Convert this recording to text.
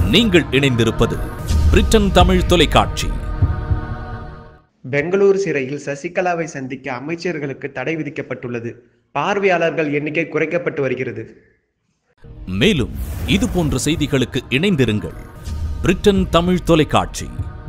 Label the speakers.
Speaker 1: நீங்கள் இணைந்திருப்பது பிரிட்டன் தமிழ் தொலைக்காட்சி.
Speaker 2: பெங்களூரு சிறையில் சசிகலாவை சந்திக்க அமைச்சர்களுக்கு தடை விதிக்கப்பட்டுள்ளது. பார்வையாளர்கள் எண்ணிக்கை குறைக்கப்பட்டு வருகிறது.
Speaker 1: மேலும் இது போன்ற செய்திகளுக்கு இணைந்திருங்கள். பிரிட்டன் தமிழ் தொலைக்காட்சி.